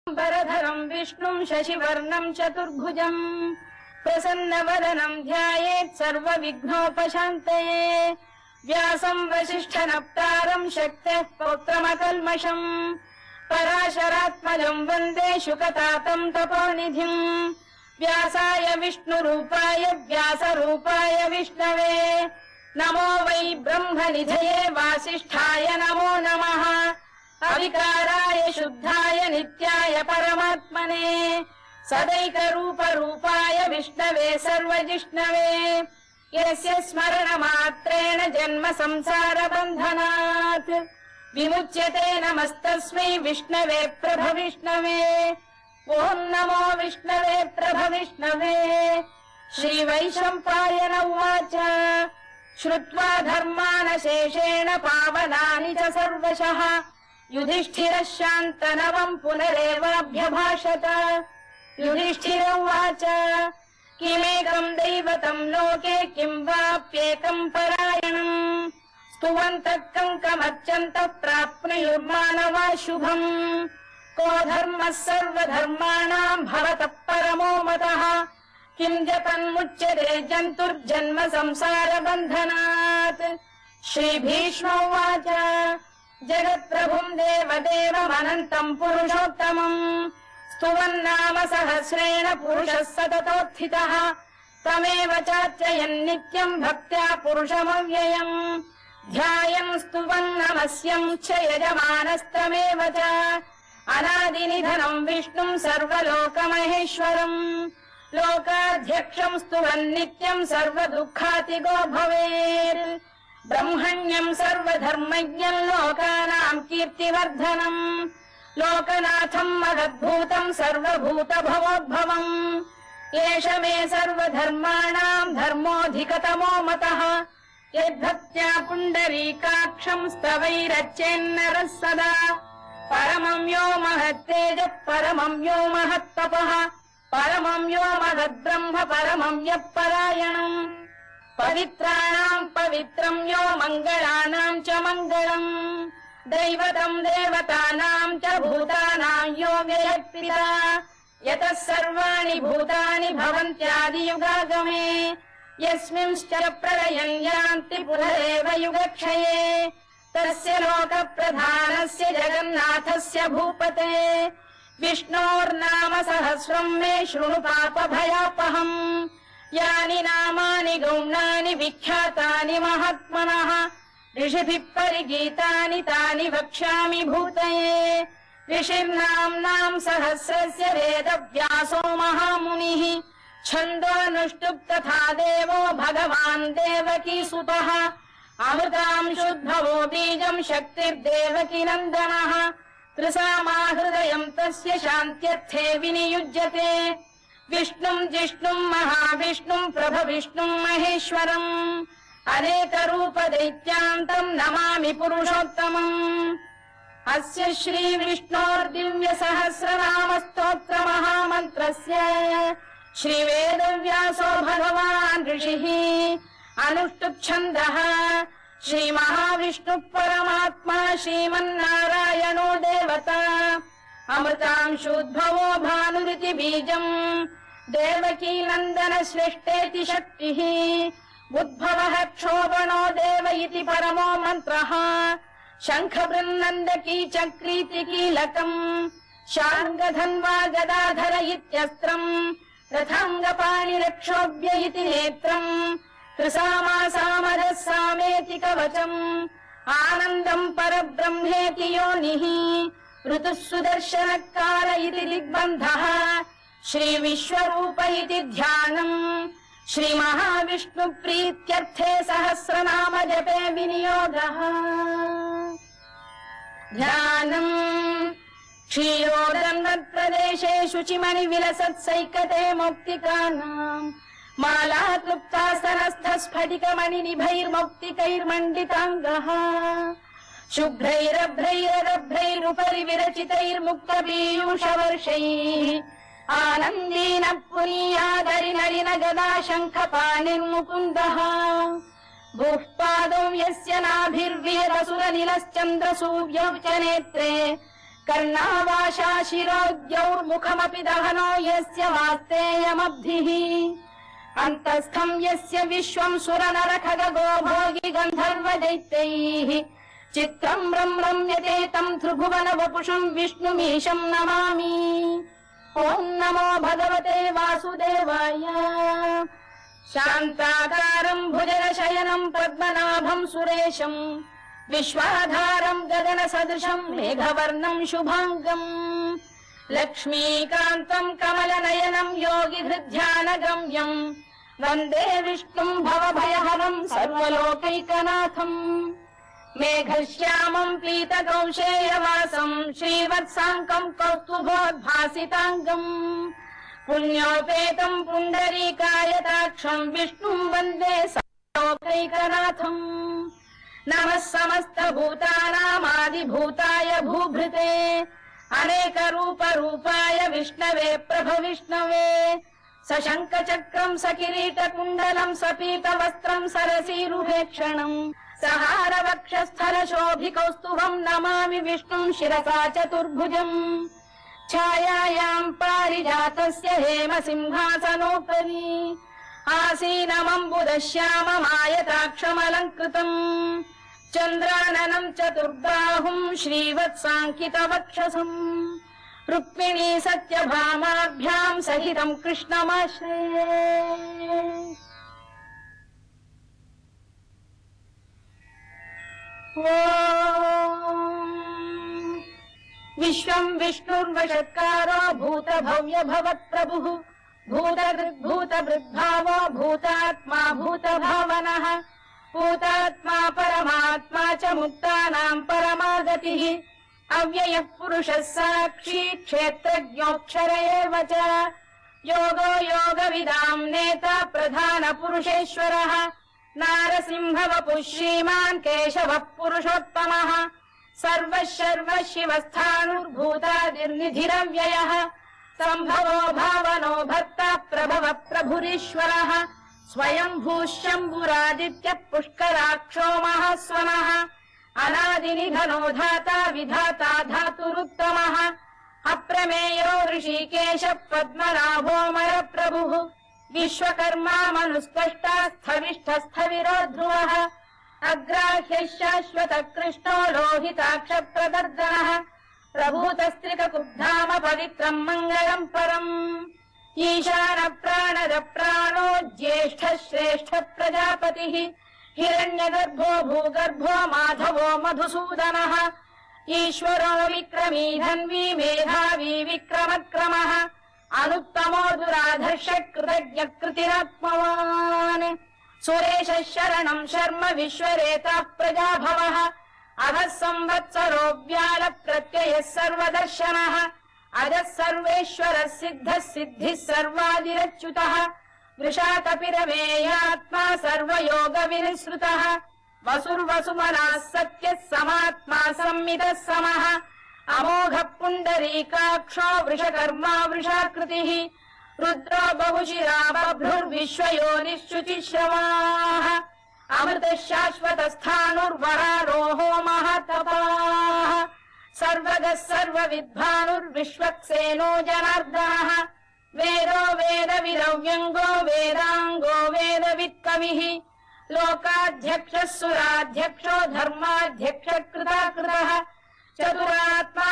वरधरम् विष्णुम् शशिवर्णम् चतुर्भुजम् प्रसन्नवदनम् ध्यायेत् सर्वविघ्नोपशान्तये व्यासम् वसिष्ठनप्तारम् शक्तेः पौत्रमकल्मषम् पराशरात्मजम् वन्दे शुकतातम् तपोनिधिम् व्यासाय विष्णुरूपाय व्यासरूपाय विष्णवे नमो वै ब्रह्मनिधये वासिष्ठाय नमो नमः अविकाराय शुद्धाय नित्याय परमात्मने सदैकरूपरूपाय विष्णवे सर्वजिष्णवे यस्य स्मरणमात्रेण जन्म संसारबन्धनात् विमुच्यते नमस्तस्मै विष्णवे प्रभविष्णवे ॐ नमो विष्णवे प्रभविष्णवे श्रीवैशम्पायन उवाच श्रुत्वा धर्मानशेषेण पावनानि च सर्वशः युधिष्ठिरः शान्तनवम् पुनरेवाभ्यभाषत युधिष्ठिर उवाच किमेकम् दैवतम् लोके किम् वाप्येकम् परायणम् स्तुवन्तः कङ्कमर्चन्तः प्राप्नुयुर्मानवा शुभम् को धर्मः सर्वधर्माणाम् भवतः परमो मतः किम् जपन्मुच्यते जन्तुर्जन्म संसारबन्धनात् श्रीभीष्म उवाच जगत्प्रभुम् देवदेवमनन्तम् पुरुषोत्तमम् स्तुवन्नाम सहस्रेण पुरुषः सततोत्थितः तमेव चार्चयन् नित्यम् भक्त्या पुरुषमव्ययम् ध्यायन् स्तुवन् नमस्यम् च यजमानस्तमेव च अनादिनिधनम् विष्णुम् सर्वलोकमहेश्वरम् लोकाध्यक्षम् स्तुवन् नित्यम् सर्वदुःखातिगो भवेत् ब्रह्मण्यम् सर्वधर्मज्ञम् लोकानाम् कीर्तिवर्धनम् लोकनाथम् महद्भूतम् सर्वभूतभवोद्भवम् एष मे सर्वधर्माणाम् धर्मोऽधिकतमो मतः यद्भक्त्या पुण्डरीकाक्षम् स्तवैरच्चेन्नरः सदा परमम् यो महत्तेजः परमम् यो महत्तपः परमम् यो महद्ब्रह्म परमम् यः परायणम् पवित्राणाम् पवित्रम् यो मङ्गलानाम् च मङ्गलम् दैवतम् देवतानाम् च भूतानाम् यो व्ययक्तिता यतः सर्वाणि भूतानि भवन्त्यादियुगागमे यस्मिंश्च प्रलयम् यान्ति पुनरेव युगक्षये तस्य लोकप्रधानस्य जगन्नाथस्य भूपते विष्णोर्नाम सहस्रम् मे शृणु पापभयापहम् यानि नामानि गौणानि विख्यातानि महात्मनः ऋषिभिः परिगीतानि तानि वक्ष्यामि भूतये ऋषिर्नाम्नाम् सहस्रस्य वेदव्यासो महामुनिः छन्दोऽनुष्टुप् तथा देवो भगवान् देवकीसुतः अमृताम् शुद्भवो बीजम् शक्तिर्देवकी नन्दनः त्रिसामाहृदयम् तस्य शान्त्यर्थे विनियुज्यते विष्णुम् जिष्णुम् महाविष्णुम् प्रभविष्णुम् महेश्वरम् अनेकरूपदैत्यान्तम् नमामि पुरुषोत्तमम् अस्य श्रीविष्णोर्दिव्यसहस्रनामस्तोत्रमहामन्त्रस्य श्रीवेदव्यासो भगवान् ऋषिः अनुष्टुप्छन्दः श्रीमहाविष्णुः परमात्मा श्रीमन्नारायणो देवता अमृतांशोद्भवो भानुरिति बीजम् देवकी नन्दन श्रेष्ठेति शक्तिः उद्भवः क्षोभणो देव इति परमो मन्त्रः शङ्खबृन्नन्दकी चक्रीति कीलकम् शार्ङ्गधन्वा गदाधर इत्यस्त्रम् रथाङ्गपाणिरक्षोभ्य इति नेत्रम् त्रिसामासामरः सामेति कवचम् आनन्दम् परब्रह्मेति योनिः ऋतुः सुदर्शनकार इति दिग्बन्धः श्रीविश्वरूप इति ध्यानम् श्रीमहाविष्णुप्रीत्यर्थे सहस्रनाम जपे विनियोगः ध्यानम् क्षीरोदन्वत्प्रदेशे शुचिमणिविलसत्सैकते मौक्तिकानाम् माला क्लुप्तास्तनस्थस्फटिकमणिनिभैर्मौक्तिकैर्मण्डिताङ्गः शुभ्रैरभ्रैरभ्रैरुपरि विरचितैर्मुक्तपीयूषवर्षैः आनन्दीन पुनीयादरि नलिन गदा शङ्खपाणिर्मुकुन्दः भूः पादौ यस्य नाभिर्विहरसुरनिलश्चन्द्रसूर्यौ च नेत्रे कर्णावाशा शिरोद्यौर्मुखमपि दहनो यस्य वास्तेयमब्धिः अन्तस्थम् यस्य विश्वम् सुरनरखगो भोगि गन्धर्व दैत्यैः चित्रम् रम्यते तम् त्रिभुवन वपुषम् विष्णुमीशम् नमामि। ॐ नमो भगवते वासुदेवाय। शान्ताकारम् भुजगशयनम् पद्मनाभम् सुरेशम् विश्वाधारम् गगनसदृशम् मेघवर्णम् शुभाङ्गम् लक्ष्मीकान्तम् कमलनयनम् योगिहृद्ध्यानगम्यम् वन्दे विष्णुम् भवभयहरम् सर्वलोकैकनाथम् मेघश्यामम् पीतकौशेयवासम् श्रीवत्साङ्कम् कौस्तुभोद्भासिताङ्गम् पुण्योपेतम् पुण्डरीकायताक्षम् विष्णुम् वन्दे सर्वलोकैकनाथम् नमः समस्तभूतानामादिभूताय भूभृते अनेकरूपरूपाय विष्णवे प्रभविष्णवे सशङ्खचक्रम् सकिरीटकुण्डलम् सपीतवस्त्रम् सरसीरुहेक्षणम् सहारवक्षस्थलशोभिकौस्तुभम् नमामि विष्णुम् शिरसा चतुर्भुजम् छायायाम् पारिजातस्य हेमसिंहासनोपरि आसीनमम्बुदश्याममायताक्षमलङ्कृतम् चन्द्राननम् चतुर्बाहुम् श्रीवत्साङ्कितवक्षसम् रुक्मिणी सत्यभामाभ्याम् सहितम् कृष्णमाश्रये। विश्वम् विष्णुर्वषत्कारो भूतभव्य भवत्प्रभुः भूतभृद्भावो भूतात्मा भूतभावनः भूतात्मा परमात्मा च मुक्तानाम् परमागतिः अव्ययः पुरुषः साक्षी क्षेत्रज्ञोऽक्षर एव च योगो योगविदाम् नेता प्रधानपुरुषेश्वरः नारसिंहवपुः श्रीमान् केशवः पुरुषोत्तमः सर्वः शर्वः शिवस्थाणुर्भूतादिर्निधिरव्ययः सम्भवो भावनो भर्ता प्रभवः प्रभुरीश्वरः स्वयम्भूः शम्भुरादित्यः पुष्कराक्षो महास्वनः अनादिनिधनो धाता विधाता धातुरुत्तमः अप्रमेयो ऋषिकेशः पद्मनाभोऽमरप्रभुः विश्वकर्मा मनुस्पष्टा स्थविष्ठस्थविरो ध्रुवः अग्राह्यः शाश्वतः कृष्णो लोहिताक्षप्रदर्दनः प्रभूतस्त्रिककुब्धाम पवित्रम् मङ्गलम् परम् ईशान प्राणद प्राणो ज्येष्ठः श्रेष्ठः प्रजापतिः हिरण्यगर्भो भूगर्भो माधवो मधुसूदनः ईश्वरो विक्रमी धन्वी मेधावी विक्रमक्रमः अनुत्तमो दुराधर्ष कृतज्ञ कृतिरात्मवान् सुरेशः शरणम् शर्म विश्वरेता प्रजाभवः अधः संवत्सरो व्याल प्रत्ययः सर्वदर्शनः अजः सर्वेश्वरः सिद्धः सिद्धिः सर्वादिरच्युतः वृषाकपिरमेयात्मा सर्वयोगविनिसृतः वसुर्वसुमनः सत्यः समात्मा संमितः समः अमोघः पुण्डरीकाक्षो वृषकर्मा वृषाकृतिः रुद्रो बहुशिरा बभ्रुर्विश्वयोनिश्रुतिश्रवाः अमृतः शाश्वतस्थाणुर्वरारोहो महातपाः सर्वगः सर्वविद्वानुर्विश्वक्सेनो जनार्दनः वेदो वेदविरव्यङ्गो वेदाङ्गो वेदवित्कविः लोकाध्यक्षः सुराध्यक्षो धर्माध्यक्षः कृताकृतः चतुरात्मा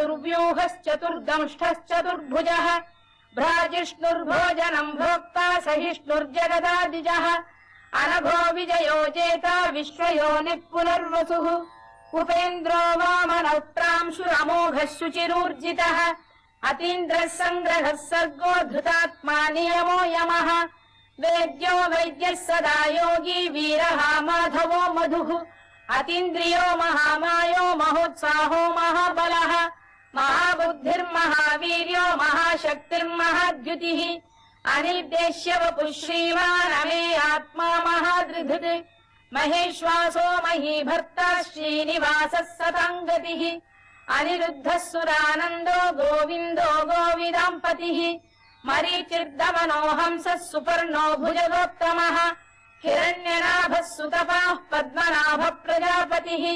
चतुर्व्यूहश्चतुर्दंष्टश्चतुर्भुजः भ्राजिष्णुर्भोजनम् भोक्ता सहिष्णुर्जगदादिजः अनघो विजयो जेता विश्वयोनिः पुनर्वसुः उपेन्द्रो वामनः प्रांशुरमोघः शुचिरूर्जितः अतीन्द्रः सङ्ग्रहः सर्गो धृतात्मा नियमो यमः वेद्यो वैद्यः सदा योगी वीरः माधवो मधुः अतीन्द्रियो महामायो महोत्साहो महाबलः महाबुद्धिर्महावीर्यो महाशक्तिर्महाद्युतिः अनिर्देश्य वपुः श्रीमान् अमे आत्मा महादृधृत् महेश्वासो महीभर्ता श्रीनिवासः सताङ्गतिः अनिरुद्धः सुरानन्दो गोविन्दो गोविदाम्पतिः मरीचिर्दमनो हंसः सुपर्णो भुजगोत्तमः हिरण्यनाभः सुतपाः पद्मनाभः प्रजापतिः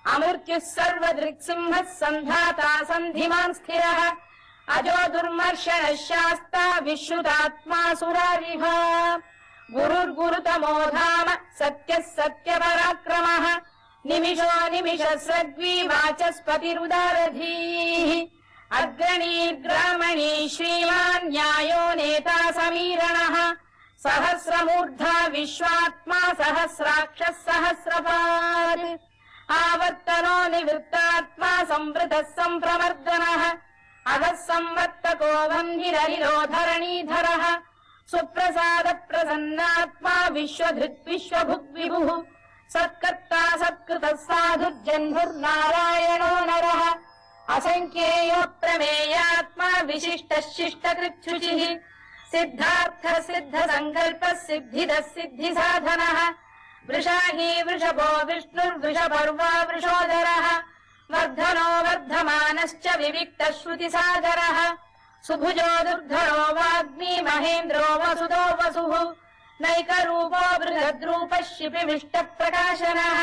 अमृत्युः सर्वदृक्सिंहः सन्धाता सन्धिमान् स्थिरः अजो दुर्मर्षणः शास्ता विश्रुतात्मा सुरारिः गुरुर्गुरुतमो धाम सत्यः सत्यपराक्रमः निमिषो निमिषस्रग्वी वाचस्पतिरुदारधीः अग्रणीर्ग्रामणी श्रीमान् न्यायो नेता समीरणः सहस्रमूर्धा विश्वात्मा सहस्राक्षः सहस्रपात् आवर्तनो निवृत्तात्मा संवृतः सम्प्रमर्दनः अधः संवर्तको वह्निरनिरोधरणीधरः सुप्रसाद प्रसन्नात्मा विश्वधृत् विश्वभुग्विभुः सत्कर्ता सत्कृतः साधुर्जन्मुर्नारायणो नरः असङ्ख्येयो प्रमेयात्मा विशिष्टः शिष्टकृच्छुचिः सिद्धार्थः सिद्धसङ्कल्पः सिद्धिदः सिद्धिसाधनः वृषाही वृषभो विष्णुर्वृषपर्वा वृषोदरः वर्धनो वर्धमानश्च विविक्तः श्रुतिसागरः सुभुजो दुर्धरो वाग्मी महेन्द्रो वसुदो वसुः नैकरूपो बृहद्रूपः शिपिविष्टप्रकाशनः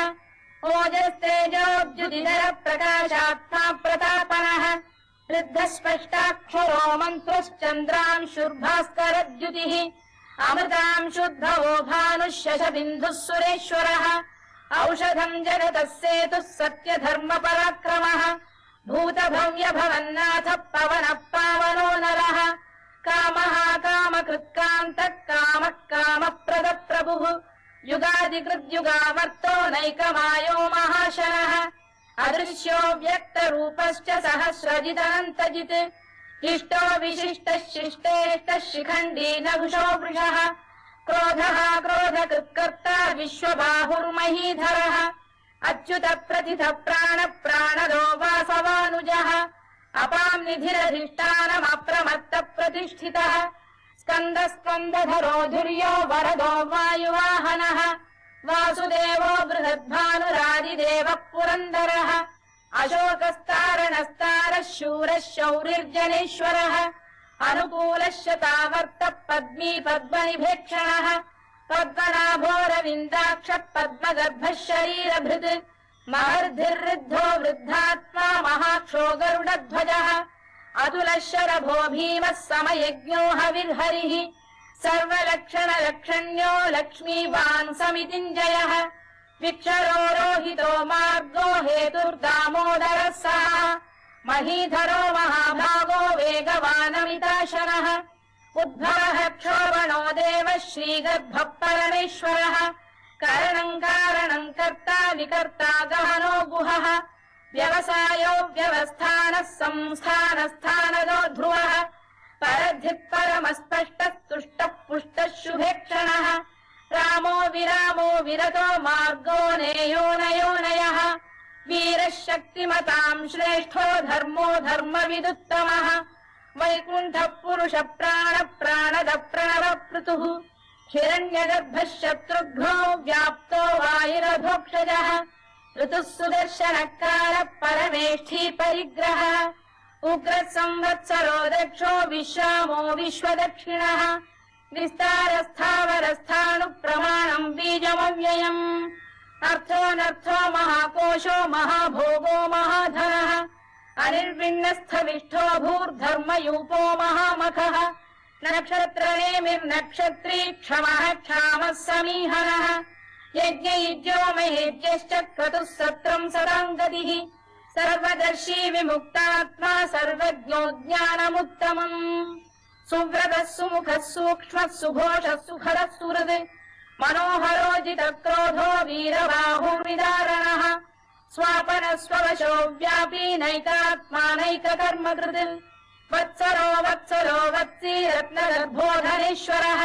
ओजस्तेजोऽब्जुदिधर प्रकाशात्मा प्रतापनः ऋद्धस्पष्टाक्षरो मन्त्रश्चन्द्रांशुर्भास्करद्युतिः अमृतांशुद्भवो भानुः शशबिन्दुः सुरेश्वरः औषधम् जगतः सेतुः सत्यधर्मपराक्रमः भूतभव्यभवन्नाथ पवनः पावनो नरः कामः कामकृत्कान्तः कामः कामप्रदप्रभुः युगादिकृद्युगावर्तो नैकमायो महाशनः अदृश्यो व्यक्तरूपश्च सहस्रजिदनन्तजित् इष्टो विशिष्टः शिष्टेष्टः शिखण्डी नहुषो वृषः क्रोधः क्रोधकृत्कर्ता विश्वबाहुर्महीधरः अच्युत प्रथित प्राण प्राणदो वासवानुजः अपां निधिरधिष्ठानमप्रमत्त प्रतिष्ठितः स्कन्द स्कन्दधरो धुर्यो वरदो वायुवाहनः वासुदेवो बृहद्भानुरादिदेवः पुरन्दरः अशोकस्तारणस्तारः शूरः शौरिर्जनेश्वरः अनुकूलः शतावर्तः पद्मी पद्मनिभेक्षणः पद्मनाभोरविन्दाक्षः पद्मगर्भः शरीरभृत् महर्धिर्ऋद्धो वृद्धात्मा महाक्षो गरुडध्वजः अतुलः शरभो भीमः समयज्ञो हविर्हरिः सर्वलक्षणलक्षण्यो लक्ष्मीवान् समितिञ्जयः विक्षरो रोहितो मार्गो हेतुर्दामोदरः सः महीधरो महाभागो वेगवानमिताशनः उद्भवः क्षोभणो देवः श्रीगर्भः परमेश्वरः कारणम् कारणम् कर्ता विकर्ता गहनो गुहः व्यवसायो व्यवस्थानः संस्थानस्थानदो ध्रुवः परद्धिः परमस्पष्टः तुष्टः पुष्टः शुभेक्षणः रामो विरामो विरतो मार्गो नेयो नयोनयः वीरः शक्तिमताम् श्रेष्ठो धर्मो धर्मविदुत्तमः वैकुण्ठः पुरुष प्राण प्राणद प्रणव पृतुः हिरण्यगर्भः शत्रुघ्नो व्याप्तो वायुरधोक्षजः ऋतुः सुदर्शनकालः परमेष्ठी परिग्रहः उग्रः संवत्सरो दक्षो विश्रामो विश्वदक्षिणः विस्तारस्थावरस्थाणुः प्रमाणम् बीजमव्ययम् अर्थोऽनर्थो महाकोशो महाभोगो महाधनः अनिर्विण्णस्थविष्ठो भूर्धर्मयूपो महामखः नक्षत्रनेमिर्नक्षत्री क्षमः क्षामः समीहनः यज्ञयुज्यो महेज्यश्च क्रतुः सत्रम् सदाङ्गतिः सर्वदर्शी विमुक्तात्मा सर्वज्ञो ज्ञानमुत्तमम् सुव्रतः सुमुखः सूक्ष्मः सुघोषः सुखरः सुहृद् मनोहरोजितक्रोधो वीरबाहुर्विदारणः स्वापनः स्ववशो व्यापी नैकात्मा नैककर्मकृत् वत्सरो वत्सरो वत्सी रत्नगर्भोधनेश्वरः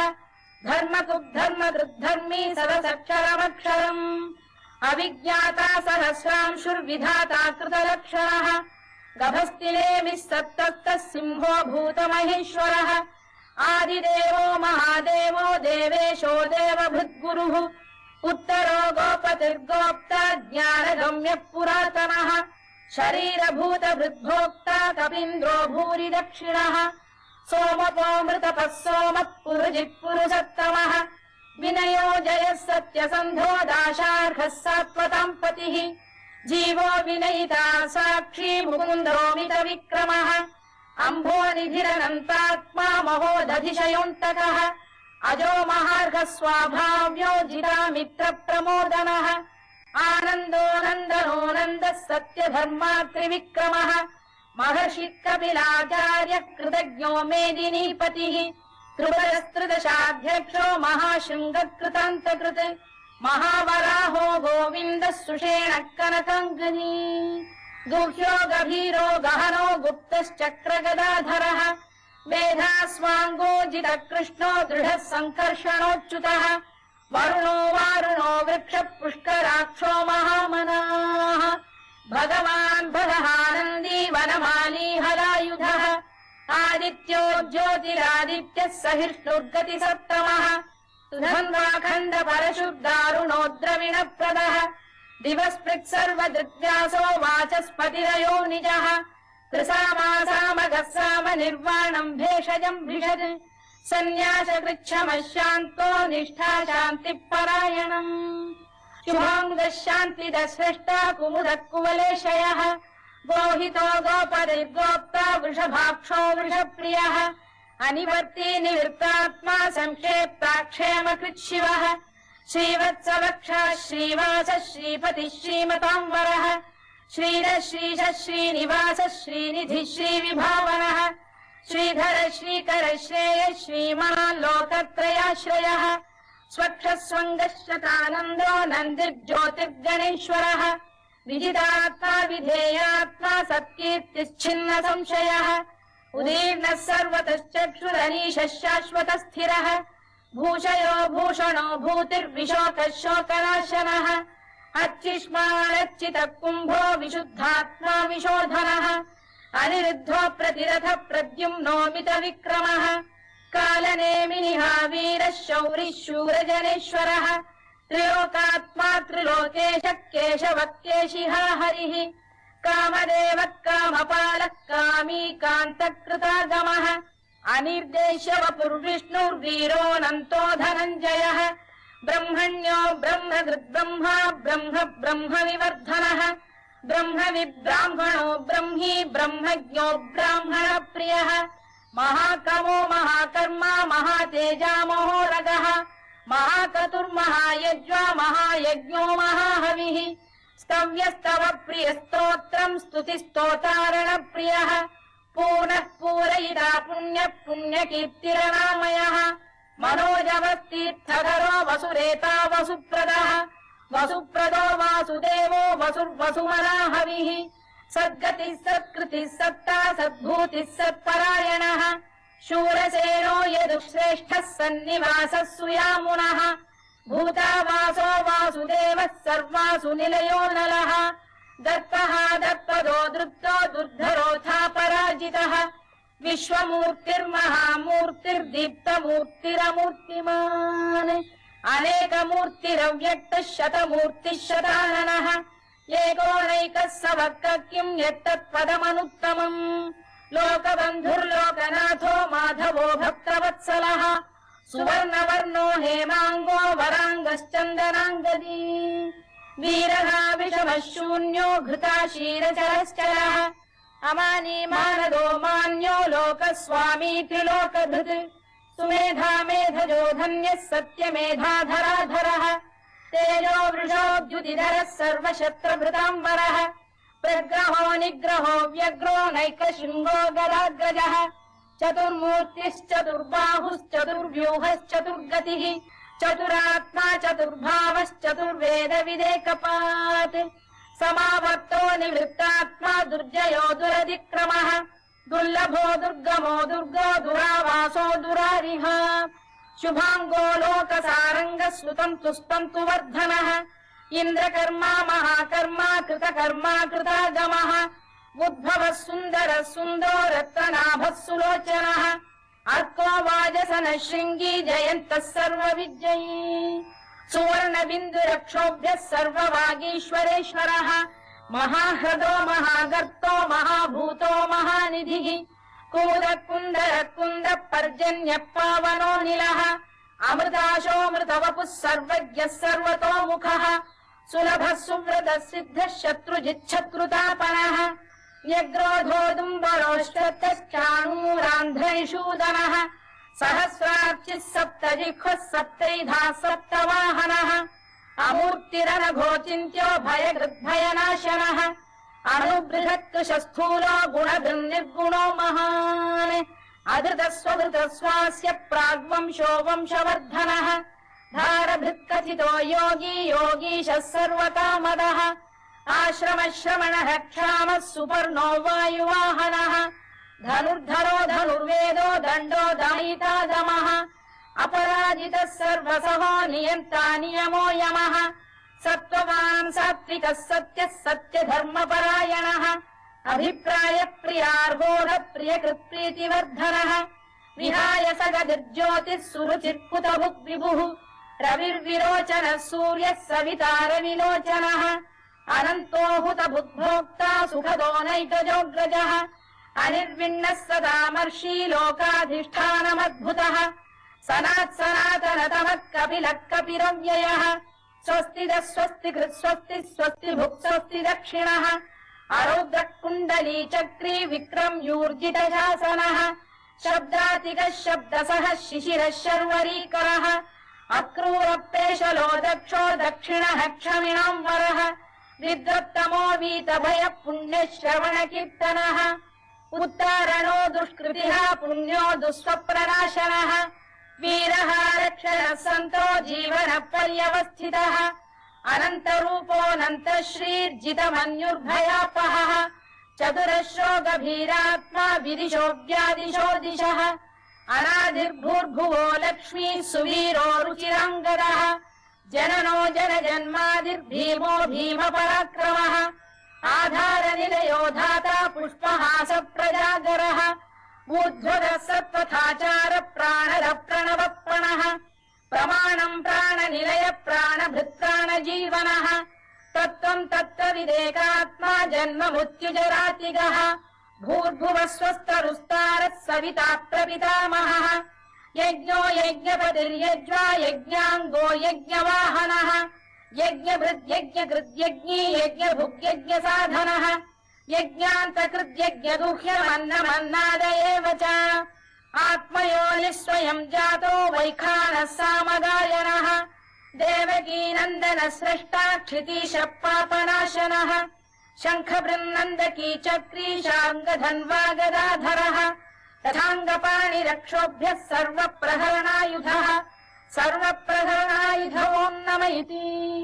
धर्मकृद्धर्मी सरसक्षरमक्षरम् अविज्ञाता सहस्रांशुर्विधाता कृतलक्षणः गभस्तिलेमिः सत्तस्तः सिंहो भूतमहेश्वरः आदिदेवो महादेवो देवेशो देवभृद्गुरुः उत्तरो गोपतिर्गोप्ता ज्ञानगम्यः पुरातनः शरीरभूतभृद्भोक्ता कपीन्द्रो भूरि दक्षिणः सोमपोमृतपः सोमः पुरुजिः पुरुषत्तमः विनयो जयः सत्यसन्धो दाशार्हः सात्वताम् पतिः जीवो विनयिता साक्षी मुकुन्दोमित विक्रमः अम्भो निधिरनन्तात्मा महोदधिशयोऽन्तकः अजो महार्घ स्वाभाव्यो जितामित्र प्रमोदनः आनन्दो नन्दनो नन्दः सत्यधर्मा त्रिविक्रमः महर्षि कपिलाचार्य कृतज्ञो मेदिनीपतिः त्रिपुरस्त्रिदशाध्यक्षो महाशृङ्गकृतान्तकृत् महावराहो गोविन्दः सुषेण कनकाङ्गनी गुह्यो गभीरो गहनो गुप्तश्चक्रगदाधरः मेधास्वाङ्गो जितकृष्णो दृढः सङ्कर्षणोच्युतः वरुणो वारुणो वृक्ष पुष्कराक्षो महामनाः भगवान् भगहानन्दी वनमाली हलायुधः आदित्यो ज्योतिरादित्यः सहिष्णुर्गतिसत्तमः सुधन्वाखण्ड परशुर्दारुणो द्रविणप्रदः दिवस्पृक् सर्वदृग्व्यासो वाचस्पतिरयो निजः त्रिसामासामगः साम निर्वाणम् भेषजम् भिषज सन्न्यासकृच्छमशान्तो निष्ठा शान्तिपरायणम् शुभाङ्गः शान्तिदः स्रष्टा कुमुदः कुवलेशयः गोहितो गोपतिर्गोप्ता वृषभाक्षो वृषप्रियः अनिवर्ती निवृत्तात्मा संक्षेप्ता क्षेमकृच्छिवः श्रीवत्सवक्षः श्रीवासः श्रीपतिः श्रीमताम्बरः श्रीरः श्रीशः श्रीनिवासः श्रीनिधिः श्रीविभावनः श्रीधर श्रीकर श्रेयः श्रीमान् लोकत्रयाश्रयः स्वक्षः स्वङ्गः शतानन्दो नन्दिर्ज्योतिर्गणेश्वरः विजितात्मा विधेयात्मा सत्कीर्तिश्छिन्न संशयः उदीर्णः सर्वतश्चक्षुरनीशः शाश्वतः स्थिरः भूषयो भूषणो भूतिर्विशोकः शोकनाशनः अर्चिष्मानर्चितः कुम्भो विशुद्धात्मा विशोधनः अनिरुद्धो प्रतिरथ प्रद्युम्नोमित विक्रमः कालनेमिनिः वीरः शौरिः शूरजनेश्वरः त्रिलोकात्मा त्रिलोकेशः केशवः केशिहा हरिः कामदेवः कामपालः कामी कान्तकृतागमः अनिर्देश्य वपुर्विष्णुर्वीरोऽनन्तो धनञ्जयः ब्रह्मण्यो ब्रह्मकृद्ब्रह्मा ब्रह्म ब्रह्मविवर्धनः ब्रह्मविब्राह्मणो ब्रह्मी ब्रह्मज्ञो ब्राह्मणप्रियः महाकमो महाकर्मा महातेजा महोरगः महाकतुर्महायज्वा महायज्ञो महाहविः स्तव्यस्तव प्रियस्तोत्रम् स्तुतिस्तोतारणप्रियः पूर्णः पूरयिता पुण्यः पुण्यकीर्तिरनामयः मनोजवस्तीर्थधरो वसुरेता वसुप्रदः वसुप्रदो वासुदेवो वसुर्वसुमनाहविः सद्गतिः सत्कृतिः सत्ता सद्भूतिः सत्परायणः शूरसेनो यदुश्रेष्ठः सन्निवासः सुयामुनः भूतावासो वासुदेवः सर्वासु निलयो नलः दत्तः दत्पदो दृप्तो दुर्धरोऽथा पराजितः विश्वमूर्तिर्महामूर्तिर्दीप्तमूर्तिरमूर्तिमान् अनेकमूर्तिरव्यक्तः शतमूर्तिः शताननः एकोनैकः सवक्कः किम् यत्तत्पदमनुत्तमम् लोकबन्धुर्लोकनाथो माधवो भक्तवत्सलः सुवर्णवर्णो हेमाङ्गो वराङ्गश्चन्दनाङ्गदी वीरः विषमः शून्यो घृता क्षीरचरश्चरः अमानी मानदो मान्यो लोकस्वामी त्रिलोकधृत् सुमेधा मेधजो धन्यः सत्यमेधाधराधरः तेजो वृषोद्युतिधरः सर्वशस्त्रभृताम्बरः प्रग्रहो निग्रहो व्यग्रो नैकशृङ्गो गदाग्रजः चतुर्मूर्तिश्चतुर्बाहुश्चतुर्व्यूहश्चतुर्गतिः चतुरात्मा चतुर्भावश्चतुर्वेदविदेकपात् समावर्तो निवृत्तात्मा दुर्जयो दुरधिक्रमः दुर्लभो दुर्गमो दुर्गो दुरावासो दुरारिः शुभाङ्गो लोकसारङ्गः सुतन्तु स्तन्तु वर्धनः इन्द्रकर्मा महाकर्मा कृतकर्मा कृतागमः उद्भवः सुन्दरः सुन्दो रत्ननाभः सुलोचनः अर्को वाजसनः शृङ्गी जयन्तः सर्वविजयी सुवर्णबिन्दुरक्षोभ्यः सर्ववागीश्वरेश्वरः महाह्रदो महागर्तो महाभूतो महानिधिः कुमुदकुन्दरकुन्द पर्जन्यः पावनो निलः अमृताशोऽमृतवपुः सर्वज्ञः सर्वतोमुखः सुलभः सुव्रतः सिद्धः शत्रुजिच्छत्रुतापनः न्यग्रोधोदुम्बरोश्चतश्चाणूरान्ध्रैषूदनः सहस्रार्चिः सप्तजिह्वः सप्तैधा सप्तवाहनः अमूर्तिरनघोचिन्त्यो भयकृद्भयनाशनः अणुबृहत्कृशस्थूलो गुणभिर्निर्गुणो महान् अधृतस्वधृतस्वास्य प्राग्वंशो वंशवर्धनः धारभृत्कथितो योगी योगीशः सर्वकामदः आश्रमश्रमणः क्षामः सुपर्णो वायुवाहनः धनुर्धरो धनुर्वेदो दण्डो दमयिता दमः अपराजितः सर्वसहो नियन्ता नियमो यमः सत्त्ववान् सात्विकः सत्यः सत्यधर्मपरायणः अभिप्राय प्रियार्गोढ प्रियकृत्प्रीतिवर्धनः विहाय सगदिर्ज्योतिः सुरुचिर्कुतभुक् विभुः रविर्विरोचनः सूर्यः सवितारविलोचनः अनन्तो हुतभुग्भोक्ता सुखदो नैकजोऽग्रजः अनिर्विण्णः सदामर्षी लोकाधिष्ठानमद्भुतः सनातनतमः कपिलः कपिरव्ययः स्वस्तिदः स्वस्तिकृत् स्वस्ति स्वस्ति भुक् स्वस्ति दक्षिणः अरौद्रः कुण्डली चक्री विक्रम्यूर्जितशासनः शब्दातिकः शब्दसः शिशिरः शर्वरीकरः अक्रूरपेशलो दक्षो दक्षिणः क्षमिणाम् वरः विद्वत्तमो वीतभयः पुण्यश्रवणकीर्तनः उत्तारणो दुष्कृतिः पुण्यो दुःस्वप्रनाशनः वीरः रक्षणः सन्तो जीवनः पर्यवस्थितः अनन्तरूपोऽनन्तश्रीर्जितमन्युर्भयापहः चतुरश्रो गभीरात्मा विदिशो व्यादिशो दिशः अनादिर्भूर्भुवो लक्ष्मी सुवीरो रुचिराङ्गदः जननो जनजन्मादिर्भीमो भीमपराक्रमः आधारनिलयो धाता पुष्पहास प्रजागरः ऊर्ध्वरः सत्त्वथाचार प्राणरः प्रणवप्रणः प्रमाणम् प्राणनिलय प्राणभृत्प्राणजीवनः तत्त्वम् तत्त्वविदेकात्मा जन्म मृत्युजरातिगः भूर्भुवः स्वस्तरुस्तारः सविता प्रपितामहः यज्ञो यज्ञपतिर्यज्वा यज्ञाङ्गो यज्ञवाहनः यज्ञभृद्यज्ञकृद्यज्ञी यज्ञभुग्यज्ञसाधनः यज्ञान्तकृद्यज्ञगुह्यमन्नमन्नाद एव च आत्मयोनिः स्वयम् जातो वैखानः सामगायनः देवकीनन्दनः स्रष्टा क्षितीशः पापनाशनः शङ्खबृन्नन्दकी चक्री शार्ङ्गधन्वा गदाधरः तथाङ्गपाणिरक्षोभ्यः सर्वप्रहरणायुधः सर्वप्रहरणायुध ओम् नम इति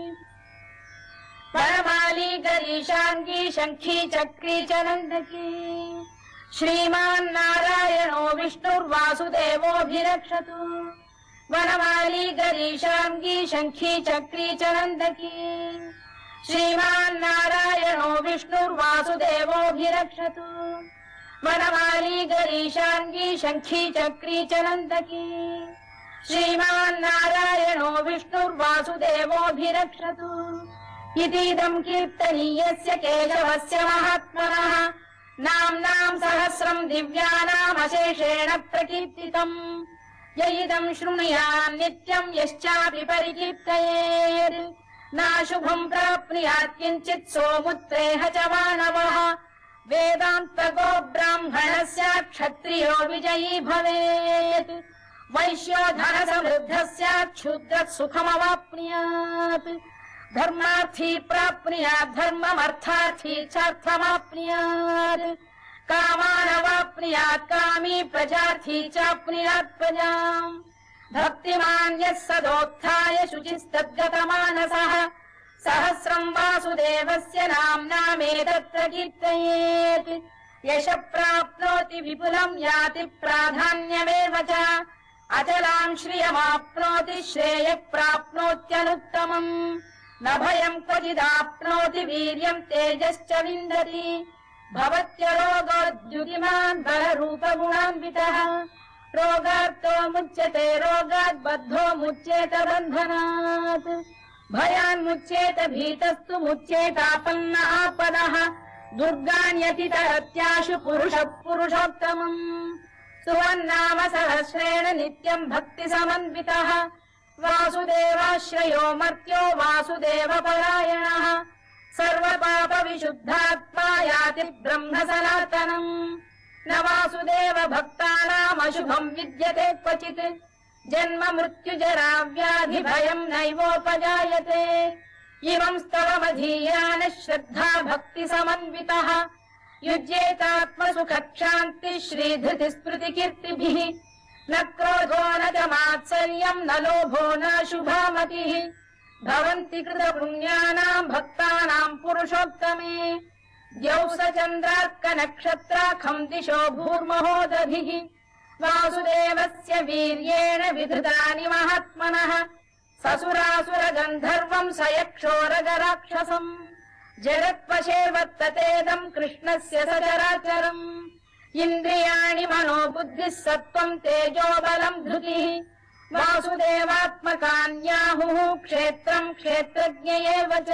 वनमाली गरीशाङ्गी शङ्खी चक्री च नन्दकी श्रीमान्नारायणो विष्णुर्वासुदेवोऽभिरक्षतु वनमाली गरीशाङ्गी शङ्खी चक्री च नन्दकी श्रीमान्नारायणो विष्णुर्वासुदेवोऽभिरक्षतु वनमाली गरीशाङ्गी शङ्खी चक्री च नन्दकी श्रीमान्नारायणो विष्णुर्वासुदेवोऽभिरक्षतु इतीदम् कीर्तनीयस्य केशवस्य महात्मनः नाम्नाम् सहस्रम् दिव्यानामशेषेण प्रकीर्तितम् य इदम् शृणुयान् नित्यम् यश्चापि परिकीर्तयेत् नाशुभम् प्राप्नुयात् किञ्चित् सोमुत्रेह च मानवः वेदान्तको ब्राह्मणः स्यात् क्षत्रियो विजयी भवेत् वैश्यो धनसमृद्धः स्यात् क्षुद्रः सुखमवाप्नुयात् धर्मार्थी प्राप्नुयात् धर्ममर्थार्थी चार्थमाप्नुयात् कामानवाप्नुयात् कामी प्रजार्थी चाप्नुयात् प्रजाम् भक्तिमान् यः सदोत्थाय शुचिस्तद्गतमानसः सहस्रम् वासुदेवस्य नाम्नामेतत् कीर्तयेत् यश प्राप्नोति विपुलम् याति प्राधान्यमेव च अचलाम् श्रियमाप्नोति श्रेयः प्राप्नोत्यनुत्तमम् न भयम् क्वचिदाप्नोति वीर्यम् तेजश्च विन्दति भवत्यरोगोद्युतिमान् बलरूपगुणान्वितः रोगार्तो मुच्यते रोगात् बद्धो मुच्येत बन्धनात् भयान्मुच्येत भीतस्तु मुच्येतापन्न आपदः दुर्गान्यतितरत्याशु पुरुषः पुरुषोत्तमम् सुवन्नाम सहस्रेण नित्यम् भक्तिसमन्वितः वासुदेवाश्रयो मर्त्यो वासुदेवपरायणः सर्वपापविशुद्धात्मा याति ब्रह्म सनातनम् न वासुदेव भक्तानामशुभम् विद्यते क्वचित् जन्म मृत्युजरा व्याधि भयम् नैवोपजायते इमम् स्तवमधीयानः श्रद्धा भक्ति समन्वितः युज्येतात्मसुखक्षान्ति श्रीधृति स्मृति कीर्तिभिः न क्रोधो न च मात्सर्यम् न लोभो न शुभामतिः भवन्ति कृतपुण्यानाम् भक्तानाम् पुरुषोत्तमे द्यौः स चन्द्रार्कनक्षत्राखम् दिशो भूर्महोदधिः वासुदेवस्य वीर्येण विधृतानि महात्मनः ससुरासुरगन्धर्वम् स यक्षोरगराक्षसम् जगत्वशे वर्ततेदम् कृष्णस्य सचराचरम् इन्द्रियाणि मनो बुद्धिः सत्त्वम् तेजो बलम् धृतिः वासुदेवात्मकान्याहुः क्षेत्रम् क्षेत्रज्ञ एव च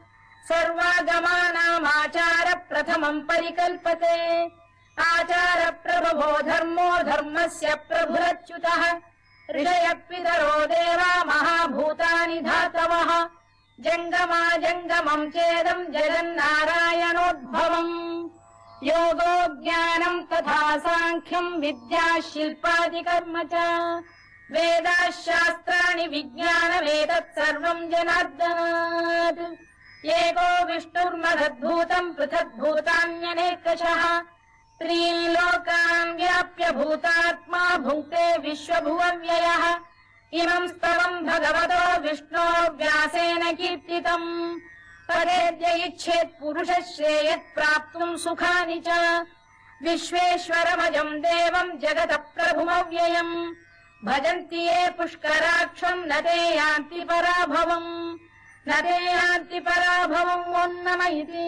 सर्वागमानामाचार प्रथमम् परिकल्पते आचार प्रभवो धर्मो धर्मस्य प्रभुरच्युतः ऋषयः पितरो देवा महाभूतानि धातवः जङ्गमा जङ्गमम् चेदम् जगन्नारायणोद्भवम् योगो ज्ञानम् तथा साङ्ख्यम् विद्या शिल्पादिकर्म च वेदाः शास्त्राणि विज्ञानमेतत् सर्वम् जनार्दनात् एको विष्णुर्महद्भूतम् पृथग्भूतान्यनेकशः त्रीन् लोकान् व्याप्य भूतात्मा भुङ्क्ते विश्वभुवव्ययः इमम् स्तवम् भगवतो विष्णो व्यासेन कीर्तितम् पदेद्य इच्छेत् पुरुषः श्रेयत् प्राप्तुम् सुखानि च विश्वेश्वरमजम् देवम् जगतः प्रभुमव्ययम् भजन्ति ये पुष्कराक्षम् न ते यान्ति पराभवम् न ते यान्ति पराभवम् ओन्नम इति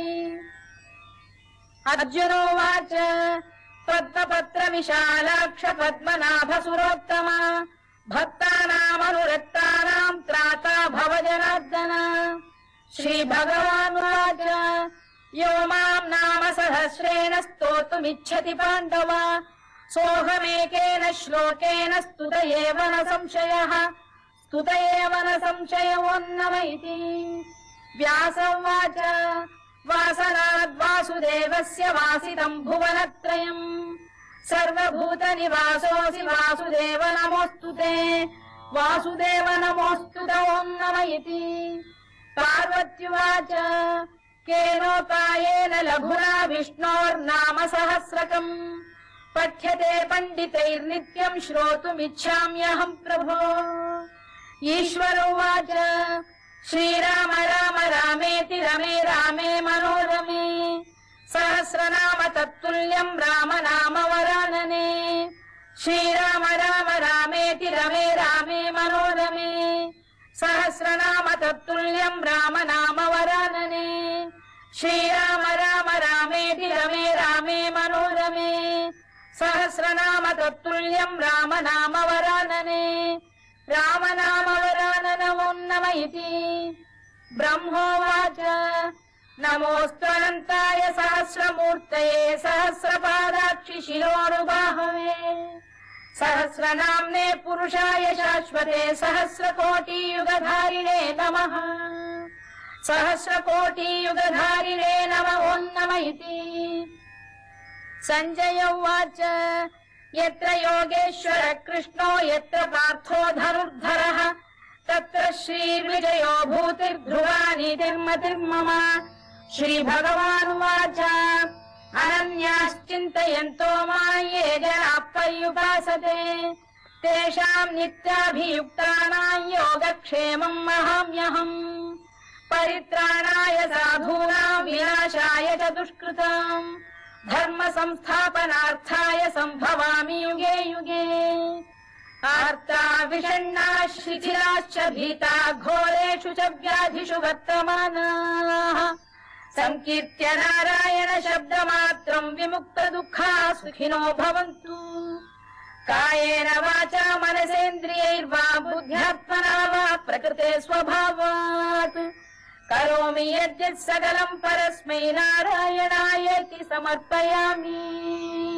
अर्जुनोवाच पद्मपत्र विशालाक्ष पद्मनाभ सुरोत्तम भक्तानामनुरक्तानाम् त्राता भव जनार्दन श्रीभगवानुवाच यो माम् नाम सहस्रेण स्तोतुमिच्छति पाण्डव सोऽहमेकेन श्लोकेन स्तुत एव न संशयः स्तुत एव न संशयोऽन्नम इति व्यास उवाच वासनाद्वासुदेवस्य वासितम् भुवनत्रयम् सर्वभूतनिवासोऽसि वासुदेव नमोऽस्तु ते वासुदेव नमोऽस्तु ते ओन्नम इति पार्वत्युवाच केनोपायेन लघुना विष्णोर्नाम सहस्रकम् पठ्यते पण्डितैर्नित्यम् श्रोतुमिच्छाम्यहम् प्रभो ईश्वर उवाच श्रीराम राम रामेति रमे रामे मनोरमे सहस्रनाम तत्तुल्यम् राम नाम वरानने श्रीराम राम रामेति रमे रामे मनोरमे सहस्रनाम तत्तुल्यम् राम नाम वरानने श्रीराम राम रामेति रमे रामे मनोरमे सहस्रनाम तत्तुल्यम् राम नाम वरानने राम नाम वराननमोन्नम इति ब्रह्मोवाच नमोऽस्त्वनन्ताय सहस्रमूर्तये सहस्रपादाक्षि शिरोरुबाहवे सहस्रनाम्ने पुरुषाय शाश्वते सहस्रकोटियुगधारिणे नमः सहस्रकोटियुगधारिणे नमः ओन्नम इति सञ्जय उवाच यत्र योगेश्वर कृष्णो यत्र पार्थो धनुर्धरः तत्र श्रीर्विजयो भूतिर्ध्रुवा नीतिर्मतिर्मम श्रीभगवानुवाच अनन्याश्चिन्तयन्तो मां ये जनाः पर्युपासते तेषाम् नित्याभियुक्तानां योगक्षेमम् वहाम्यहम् परित्राणाय साधूनां विनाशाय च दुष्कृताम् धर्म संस्थापनार्थाय सम्भवामि युगे युगे आर्ता विषण्णाः शिथिलाश्च भीता घोरेषु च व्याधिषु वर्तमानाः संकीर्त्य नारायण शब्दमात्रम् विमुक्त दुःखाः सुखिनो भवन्तु कायेन वाचा मनसेन्द्रियैर्वा बुद्ध्यात्मना वा प्रकृते स्वभावात् करोमि यद्यत् सकलम् परस्मै नारायणायेति समर्पयामि।